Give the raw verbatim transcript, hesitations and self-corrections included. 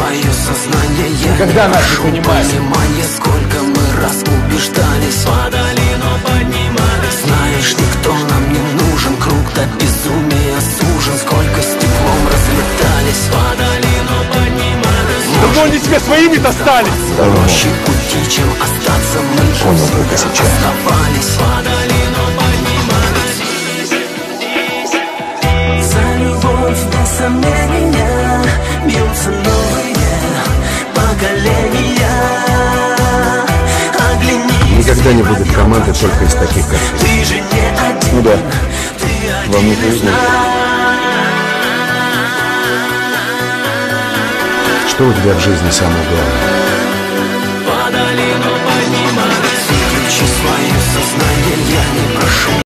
свое сознание. Когда нас не понимали, понимание, сколько мы раз убеждались, падали, но поднимались. Знаешь, никто нам не нужен, круг до безумия сужен. Сколько с теплом разлетались, падали, но поднимались. давно они тебе своими достались. Проще пути, чем остаться, мы же оставались, падали, но поднимались. За любовь без сомнения бьются новые поколения. Оглянись, никогда не будет команды только из таких, как ты. ты же не один. Ну да, вам не повезло. Что у тебя в жизни самое главное? Падали, но поднимались. Выключи свое сознание.